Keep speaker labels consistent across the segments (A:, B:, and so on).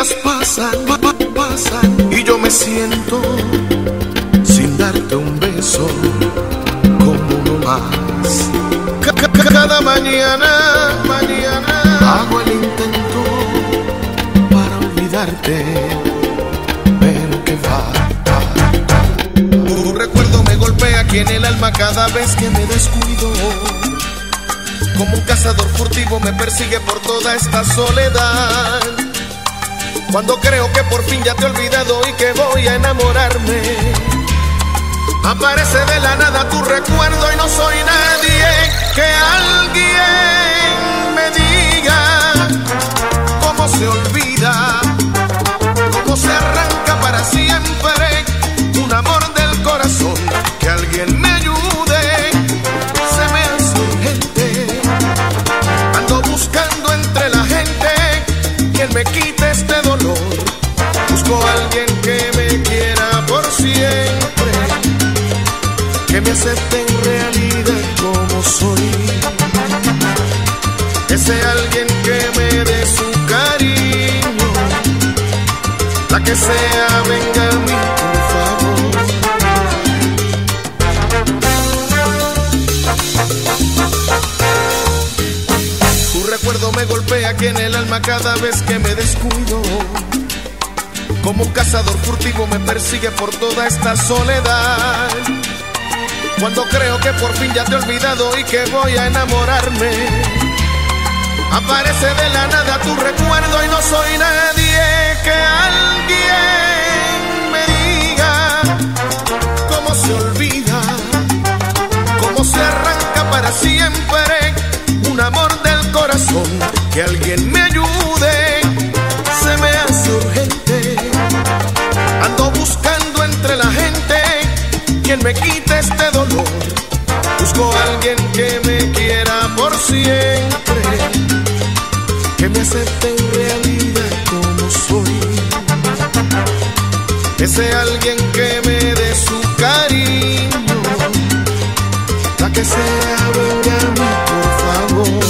A: días pasan y yo me siento sin darte un beso como uno más. Cada mañana hago el intento para olvidarte, pero que va. Tu recuerdo me golpea aquí en el alma cada vez que me descuido. Como un cazador furtivo me persigue por toda esta soledad. Cuando creo que por fin ya te he olvidado y que voy a enamorarme, aparece de la nada tu recuerdo y no soy nadie. Que alguien me diga cómo se olvida, cómo se arranca para siempre un amor del corazón. Que alguien me ayude, se me hace urgente. Ando buscando entre la gente quien me quite este dolor. Busco a alguien que me quiera por siempre, que me acepte en realidad como soy. Ese alguien que me dé su cariño, la que sea, venga a mí, por favor. Tu recuerdo me golpea aquí en el alma cada vez que me descuido. Como un cazador furtivo me persigue por toda esta soledad. Cuando creo que por fin ya te he olvidado y que voy a enamorarme, aparece de la nada tu recuerdo y no soy nadie. Que alguien me diga cómo se olvida, cómo se arranca para siempre un amor del corazón. Que alguien me ayude, se me hace urgente. Ando buscando entre la gente quien me quite este dolor. Busco a alguien que me quiera por siempre, que me acepte en realidad como soy. Ese alguien que me dé su cariño, la que sea, venga a mí, por favor.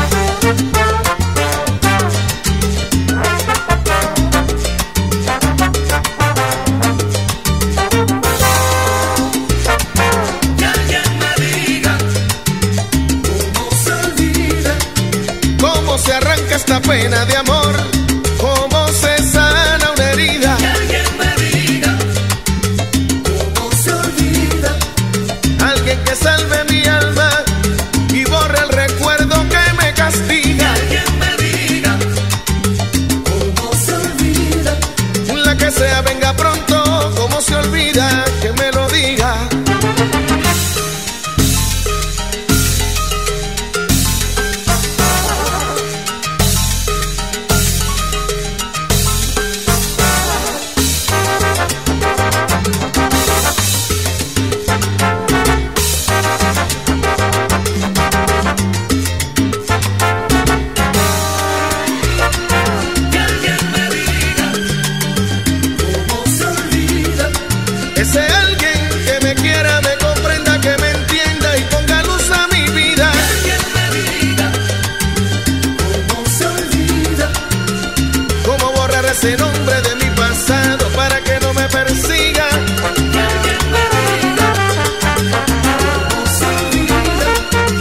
A: Se arranca esta pena de amor, cómo se sana una herida.
B: Que alguien me diga cómo se olvida.
A: Alguien que salve mi alma y borre el recuerdo que me castiga.
B: Que alguien me diga cómo se olvida.
A: La que sea, venga pronto, cómo se olvida, que me lo diga. Ese alguien que me quiera, me comprenda, que me entienda y ponga luz a mi vida.
B: Que alguien me diga cómo se olvida.
A: Cómo borrar ese nombre de mi pasado para que no me persiga.
B: Que alguien me diga cómo se olvida.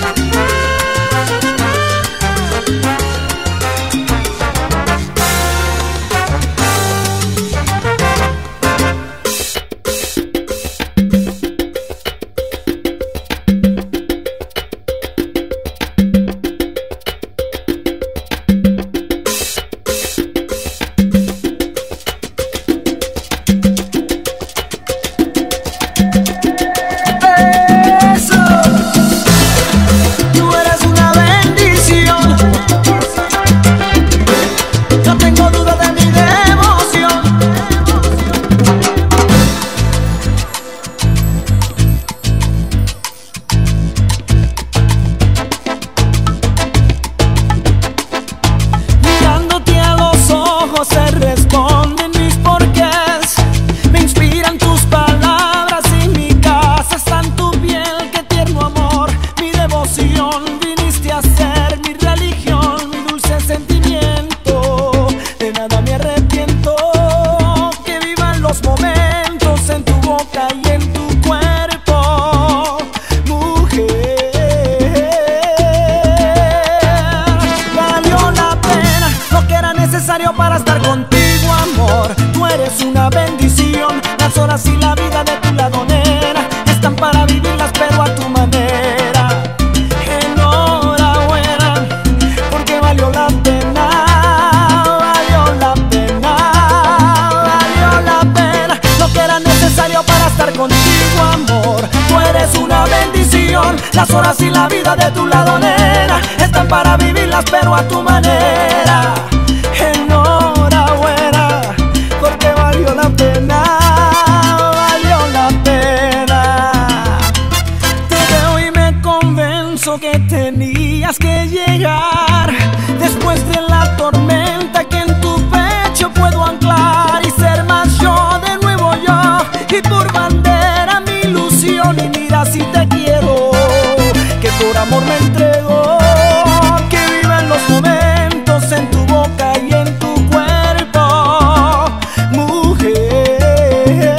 B: Viniste a ser mi religión, mi dulce sentimiento, de nada me arrepiento.
C: contigo, amor. Tú eres una bendición. Las horas y la vida de tu lado, nena, están para vivirlas pero a tu manera. Enhorabuena, porque valió la pena, valió la pena, valió la pena. Lo que era necesario para estar contigo, amor. Tú eres una bendición. Las horas y la vida de tu lado, nena, están para vivirlas pero a tu manera. Enhorabuena, porque valió la pena, valió la pena. Te veo y me convenzo que tenías que llegar. Después de la tormenta que en tu pecho puedo anclar y ser más yo, de nuevo yo, y por bandera mi ilusión. Y mira si te quiero, que por amor me entrego, que viven los momentos en tu boca y en tu cuerpo, mujer.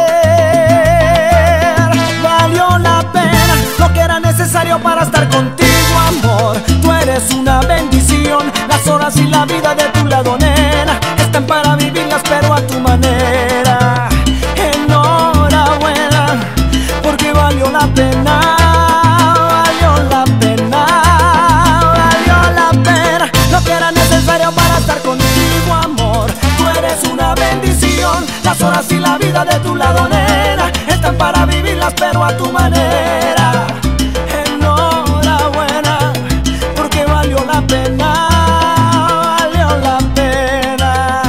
C: Valió la pena, lo que era necesario para estar contigo, amor. Tú eres una bendición. Las horas y la vida de tu lado, nena, están para vivirlas pero a tu manera. Enhorabuena, porque valió la pena, valió la pena, valió la pena. Lo que era necesario para estar contigo, amor. Tú eres una bendición. Las horas y la vida de tu lado, nena, están para vivirlas pero a tu manera. Enhorabuena, porque valió la pena, valió la pena.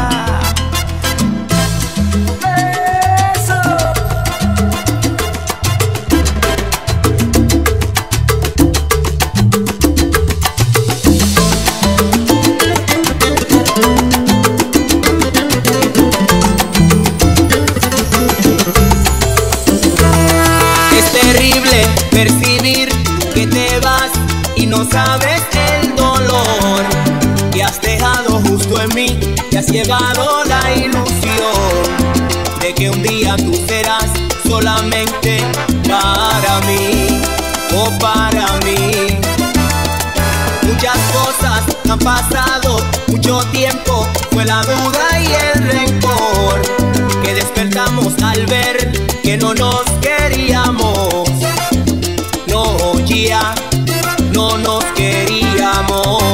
C: Eso.
D: Es terrible percibir que te vas y no sabes el dolor que has dejado justo en mí. Te has llevado la ilusión de que un día tú serás solamente para mí, o para mí. Muchas cosas han pasado, mucho tiempo, fue la duda y el rencor que despertamos al ver que no nos queríamos. No, ya no nos queríamos.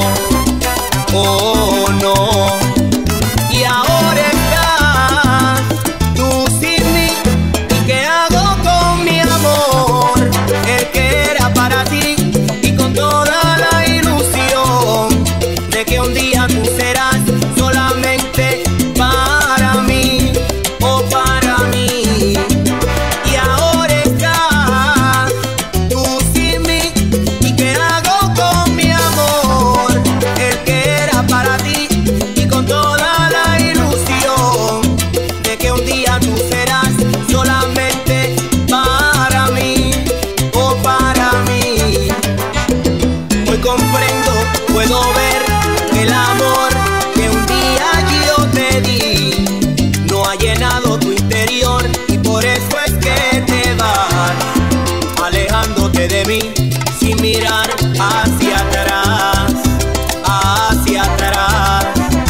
D: Oh, no. Y ahora estás tú sin mí. ¿Y qué hago con mi amor? El que era para ti, y con toda la ilusión de que un día tú serás solamente para mí, o para mí. Y ahora estás tú sin mí. ¿Y qué hago con mi amor? El que era para ti, y con toda la ilusión de que un día tú serás solamente para mí, o para mí. Hoy comprendo, puedo ver que el amor que un día yo te di no ha llenado tu interior, y por eso es que te vas alejándote de mí sin mirar hacia atrás, hacia atrás.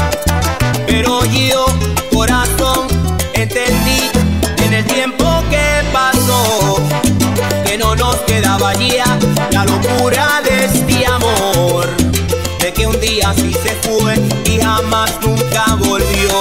D: Pero yo, corazón, entendí en el tiempo que pasó que no nos quedaba ya la locura de este amor, de que un día sí se fue y jamás nunca volvió.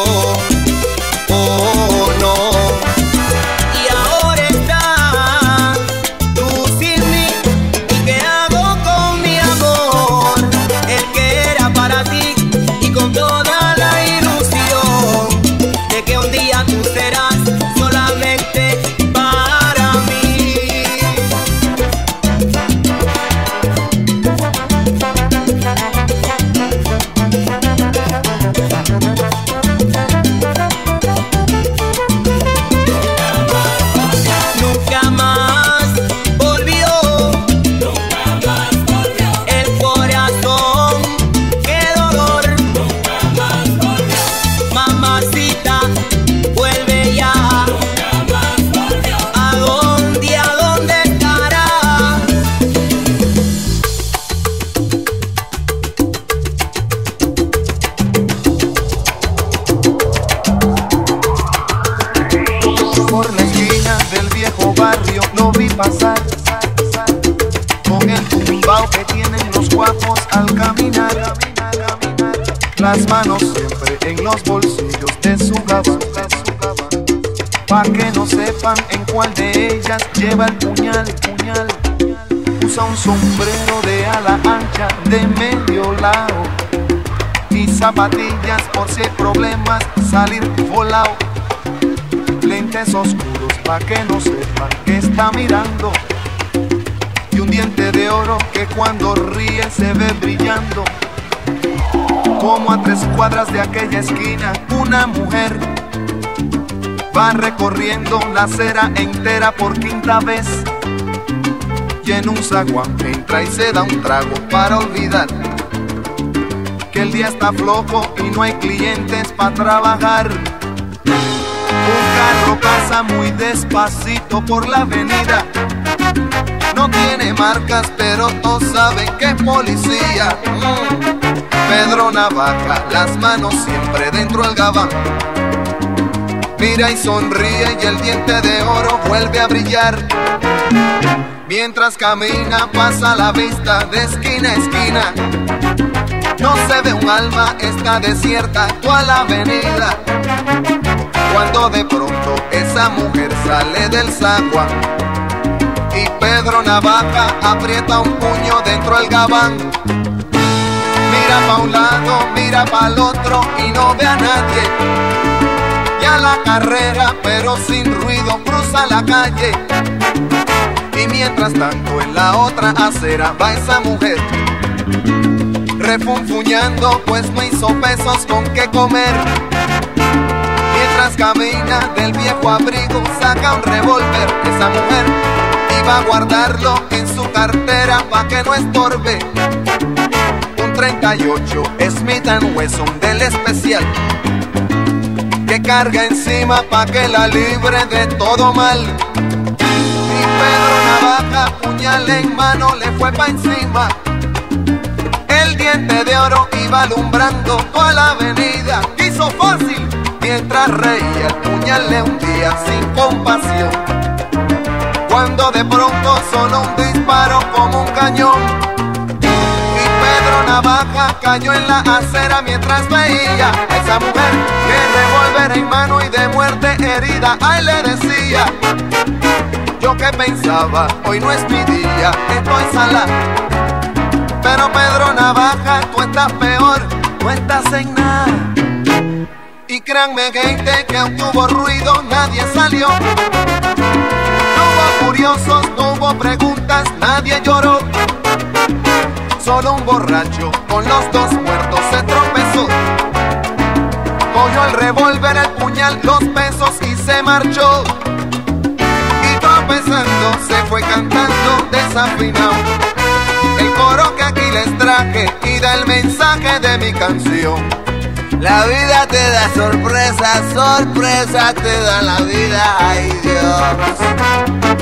D: Oh, no. Y ahora estás tú sin mí. ¿Y qué hago con mi amor? El que era para ti, y con toda la ilusión de que un día tú serás solamente para mí.
E: barrio lo vi pasar con el tumbao que tienen los guapos al caminar. Las manos siempre en los bolsillos de su gabán, pa' que no sepan en cuál de ellas lleva el puñal. Usa un sombrero de ala ancha de medio lado y zapatillas por si hay problemas salir volado. Lentes oscuros pa' que no sepan que está mirando, y un diente de oro que cuando ríe se ve brillando. Como a 3 cuadras de aquella esquina una mujer va recorriendo la acera entera por 5ª vez, y en un zaguán entra y se da un trago para olvidar que el día está flojo y no hay clientes para trabajar. Un carro pasa muy despacito por la avenida, no tiene marcas pero todos saben que es policía. Pedro Navaja, las manos siempre dentro del gabán, mira y sonríe y el diente de oro vuelve a brillar. Mientras camina pasa la vista de esquina a esquina, no se ve un alma, está desierta toda la avenida. Cuando de pronto esa mujer sale del zaguán y Pedro Navaja aprieta un puño dentro del gabán. Mira pa' un lado, mira pa' el otro y no ve a nadie. Y a la carrera, pero sin ruido, cruza la calle. Y mientras tanto en la otra acera va esa mujer refunfuñando, pues no hizo pesos con qué comer. Mientras camina del viejo abrigo saca un revólver. Esa mujer iba a guardarlo en su cartera pa' que no estorbe. 38 Smith & Wesson del especial que carga encima pa' que la libre de todo mal. Y Pedro Navaja, puñal en mano, le fue pa' encima. El diente de oro iba alumbrando toda la avenida. Hizo fácil mientras reía, el puñal le hundía sin compasión. Cuando de pronto sonó un disparo como un cañón, Pedro Navaja cayó en la acera mientras veía a esa mujer que revólver en mano y de muerte herida. Ay, le decía, yo que pensaba, hoy no es mi día, estoy sala. Pero Pedro Navaja, tú estás peor, no estás en nada. Y créanme gente que aunque hubo ruido nadie salió. No hubo curiosos, no hubo preguntas, nadie lloró. Solo un borracho con los 2 muertos se tropezó. Cogió el revólver, el puñal, los pesos y se marchó. Y tropezando se fue cantando desafinado el coro que aquí les traje y da el mensaje de mi canción. La vida te da sorpresas, sorpresas te da la vida, ay Dios.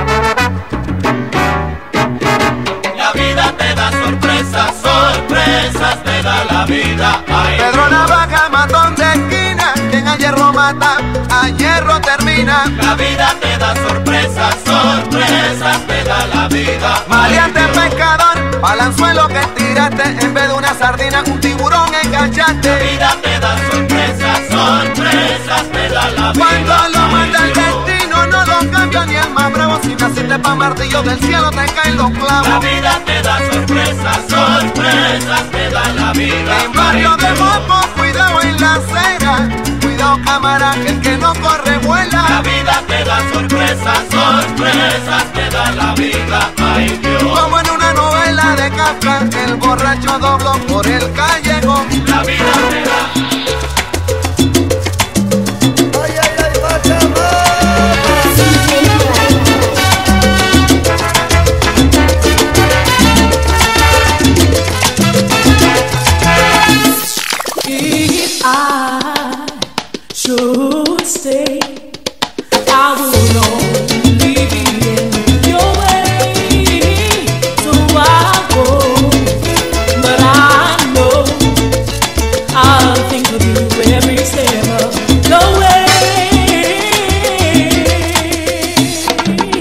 B: La vida te da sorpresas, sorpresas te da la vida. Ay,
E: Pedro Navaja, matón de esquina, quien a hierro mata, a hierro termina.
B: la vida te da sorpresas, sorpresas te da la vida.
E: Maleante pescador, balanzuelo que tiraste, en vez de una sardina, un tiburón enganchaste.
B: La vida te da sorpresas, sorpresas te da la vida.
E: Cuando lo manda el destino, no lo cambia ni el más bravo. Si naciste pa' martillo del cielo, te caen los clavos.
B: La vida te da sorpresas, sorpresas te da la vida.
E: En barrio de Mopo, cuidado en la acera, cuidado cámara, que el que no corre vuela.
B: La vida te da sorpresas, sorpresas te da la vida. Ay Dios.
E: Como en una novela de Kafka, el borracho dobló por el callejón.
B: La vida te da.
C: If I should stay, I would only be in your way. So I go, but I know I'll think of you every step of the way.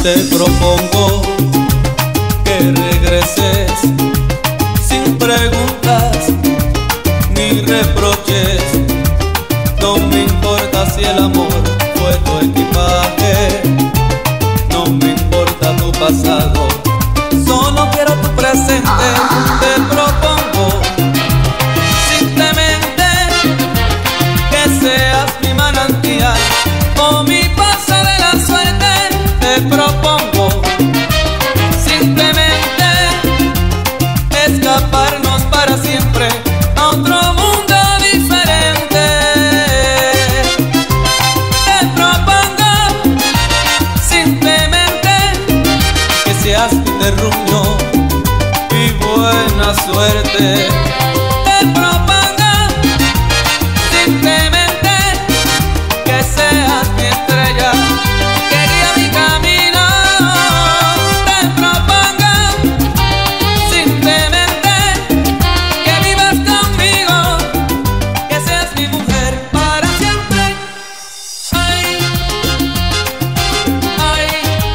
F: Te propongo que regreses sin preguntas ni reproches. No me importa si el amor fue tu equipaje, no me importa tu pasado, solo quiero tu presente. Te propongo simplemente que seas mi manantial o mi paso de la suerte. Te propongo simplemente escaparnos para siempre a otro mundo diferente. Te propongo simplemente que seas mi terruño y buena suerte. Te propongo simplemente que seas mi estrella, que guía mi camino. Te propongo simplemente que vivas conmigo, que seas mi mujer para siempre. Ay, ay,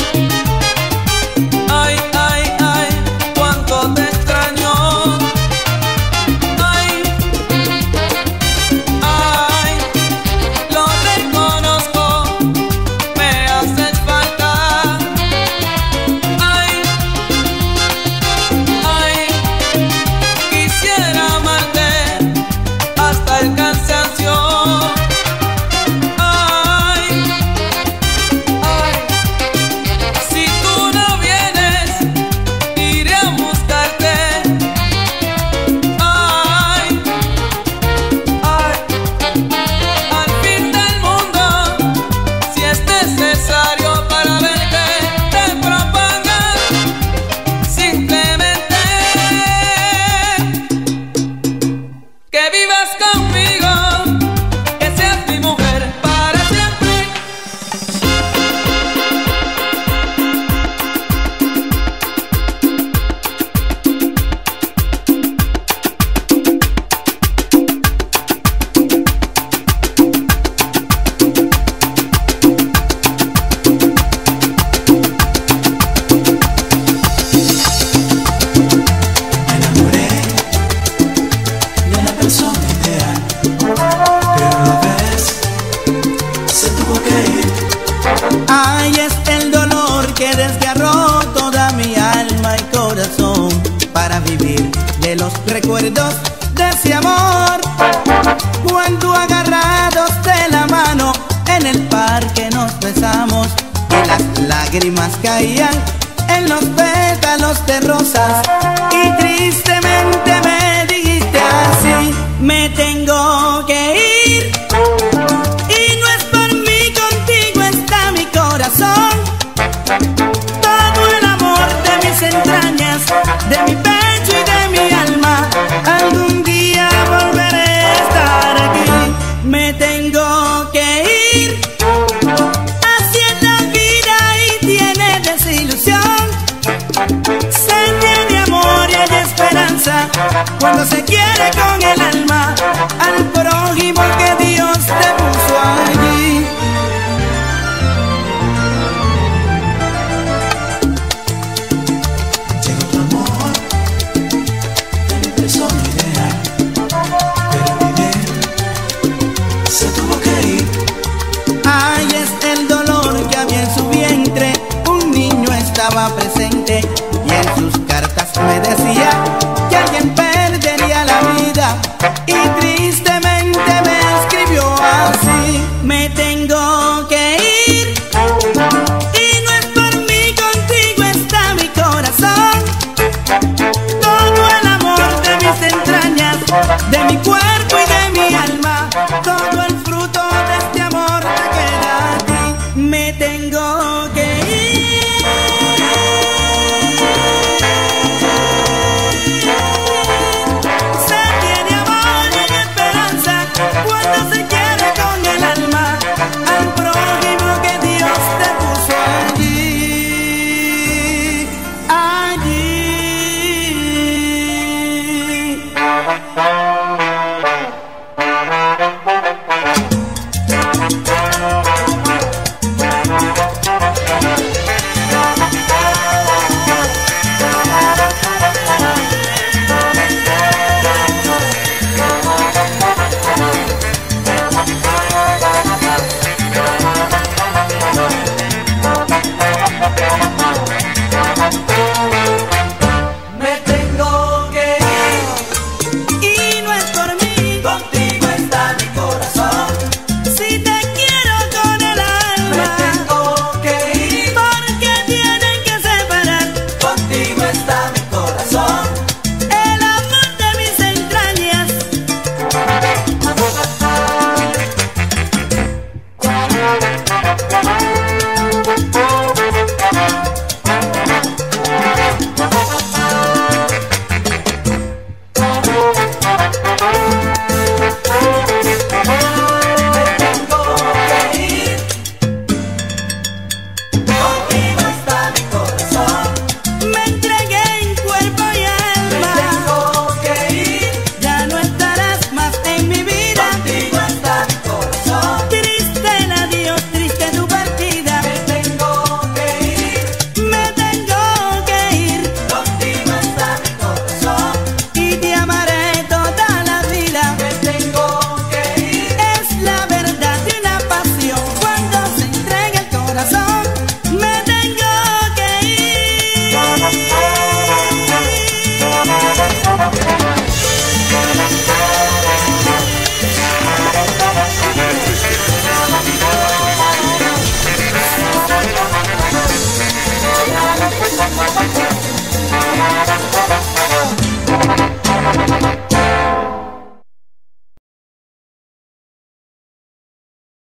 F: ay, ay, ay, cuánto te extraño. Ay, ay, lo reconozco, me haces falta. Ay, ay, quisiera amarte hasta el cansancio. Ay, ay, si tú no vienes, iré a buscarte. Ay, ay, al fin del mundo, si es necesario para verte. Te propongo simplemente que vivas conmigo, que seas mi mujer para siempre.
C: Me enamoré de una persona ideal, pero lo ves, se tuvo que ir. Ay, es el dolor que desgarró toda mi alma y corazón para vivir de los recuerdos de ese amor. Cuando agarrados de la mano en el parque nos besamos y las lágrimas caían en los pétalos de rosas, y tristemente me dijiste así: me tengo que ir. Y no es por mí, contigo está mi corazón. Todo el amor de mis entrañas, de mi pecho y de mi alma, algún día volveré a estar aquí. Me tengo que ir. Así es la vida y tiene desilusión. Se tiene amor y hay esperanza cuando se quiere con el alma al prójimo que Dios te puso allí. Llegó tu amor de mi persona ideal, pero vivir se tuvo que ir. Ay, es el dolor que había en su vientre. Un niño estaba presente y en sus cartas me decía